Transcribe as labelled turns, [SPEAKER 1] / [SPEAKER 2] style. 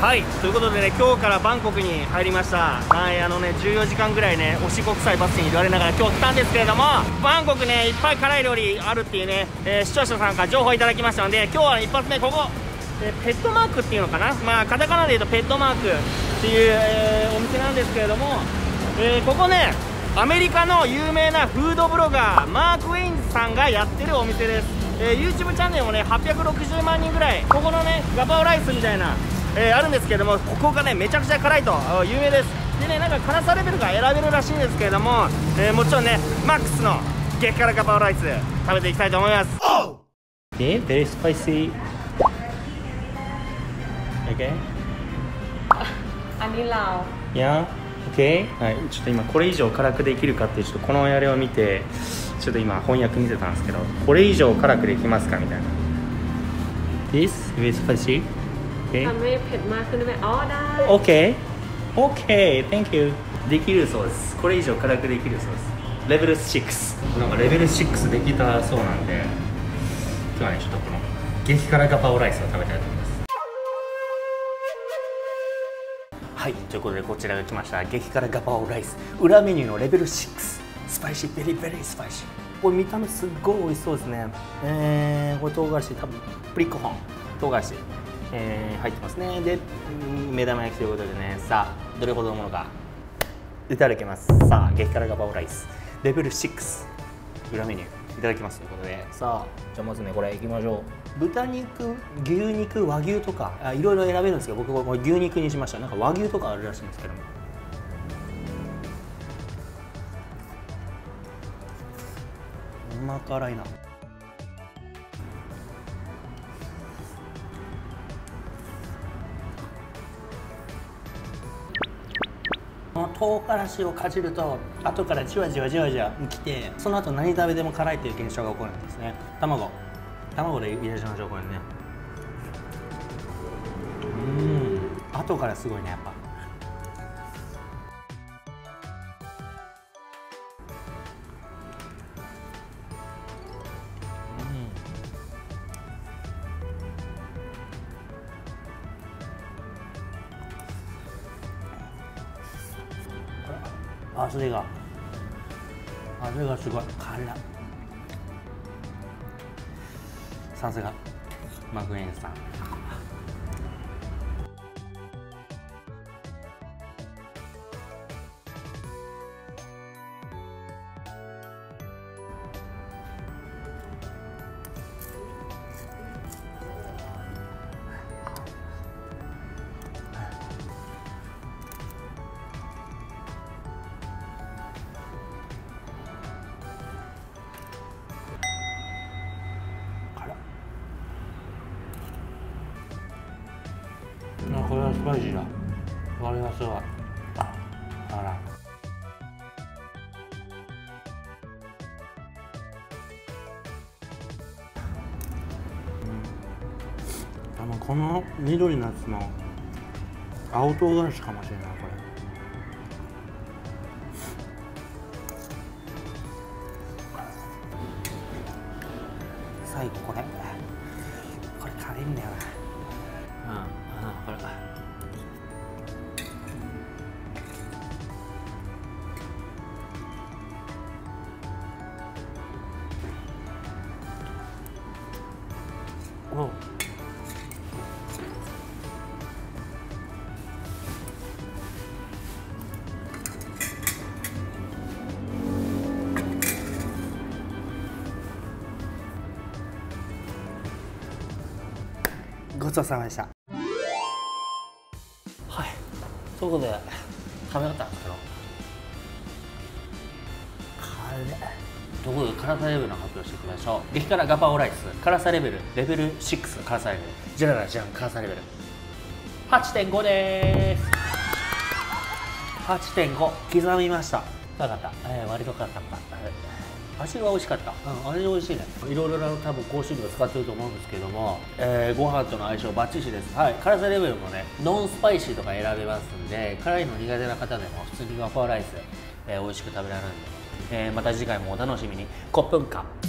[SPEAKER 1] はい、ということでね、今日からバンコクに入りました。はい、14時間ぐらいね、押し国際バスに言われながら今日来たんですけれども、バンコクね、いっぱい辛い料理あるっていうね、視聴者さんから情報いただきましたので、今日は、ね、一発目ここ、ペットマークっていうのかな、まあカタカナで言うとペットマークっていう、お店なんですけれども、ここね、アメリカの有名なフードブロガーマーク・ウェインズさんがやってるお店です。YouTube チャンネルもね860万人ぐらい、ここのねガパオライスみたいな、あるんですけれども、ここがねめちゃくちゃ辛いと有名です。でね、なんか辛さレベルが選べるらしいんですけれども、もちろんねマックスの激辛ガパオライス食べていきたいと思います。Okay, very spicy. Okay.
[SPEAKER 2] อันนี้ลาว
[SPEAKER 1] Yeah. Okay. はい、ちょっと今これ以上辛くできるかっていう、ちょっとこのやれを見てちょっと今翻訳見せたんですけど、これ以上辛くできますかみたいな。This very spicy. Okay.
[SPEAKER 2] ทำให้เผ็ดมากขึ้นได้ไหมอ๋อได้
[SPEAKER 1] Okay. Okay. Thank you. できるそうです。これ以上辛くできるそうです。レベル6。なんかレベル6できたそうなんで、今日はねちょっとこの激辛ガパオライスを食べたいと思います。はい、ということでこちらが来ました。激辛ガパオライス裏メニューのレベル6、スパイシー、ベリーベリースパイシー。これ見た目すっごい美味しそうですね。これ唐辛子、多分プリックホン唐辛子、入ってますね。で目玉焼きということでね、さあどれほどのものかいただきます。さあ激辛ガパオライスレベル6裏メニューいただきますということで、さあじゃあまずねこれいきましょう。豚肉、牛肉、和牛とかいろいろ選べるんですけど、僕はこれ牛肉にしました。なんか和牛とかあるらしいんですけども、うま辛いな。この唐辛子をかじると後からじわじわじわじわきて、その後何食べても辛いという現象が起こるんですね。卵で入れしましょう。これね、後からすごいねやっぱ。味がすごい辛い。さすがマクウェインさん。これはスパイシーだ。これはすごい。あら。多分この緑のやつの青唐辛子かもしれないこれ。最後これ辛いんだよな。これごちそうさまでした。はい、ということで食べ終わったんですけど、どこで辛さレベルの発表していきましょう。激辛ガパオライス辛さレベル6、辛さレベルじゃ辛さレベル 8.5 です。8.5 刻みました。辛かった、割と辛かった。味は美味しかった。味美味しいね。いろいろな多分香辛料使ってると思うんですけども、ご飯との相性バッチシです。はい、辛さレベルもねノンスパイシーとか選べますんで、辛いの苦手な方でも普通にガパオライス、美味しく食べられるんで、また次回もお楽しみに。コップンカ